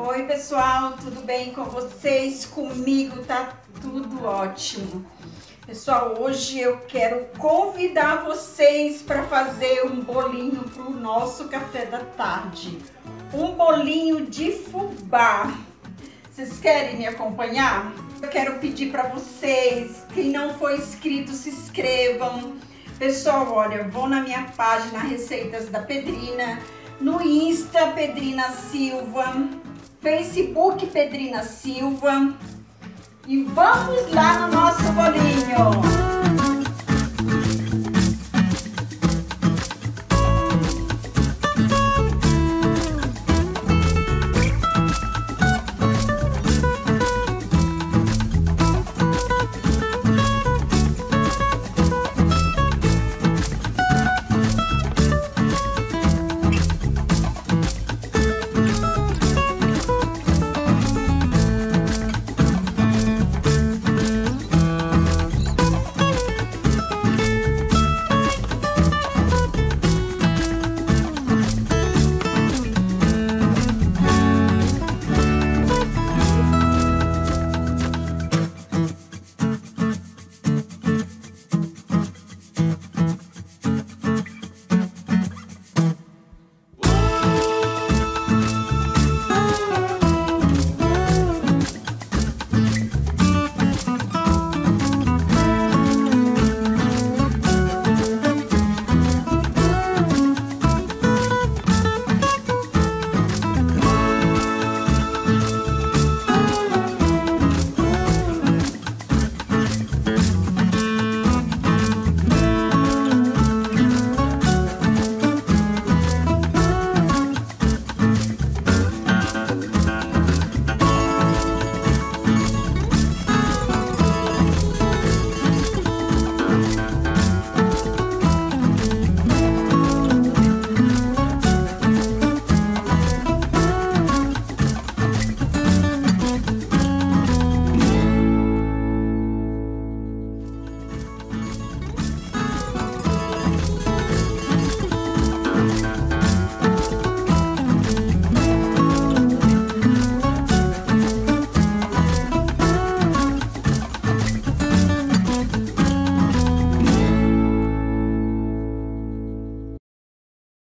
Oi pessoal, tudo bem com vocês? Comigo tá tudo ótimo. Pessoal, hoje eu quero convidar vocês para fazer um bolinho para o nosso café da tarde. Um bolinho de fubá. Vocês querem me acompanhar? Eu quero pedir para vocês, quem não for inscrito, se inscrevam. Pessoal, olha, vão na minha página Receitas da Pedrina, no Insta Pedrina Silva, Facebook Pedrina Silva, e vamos lá no nosso bolinho.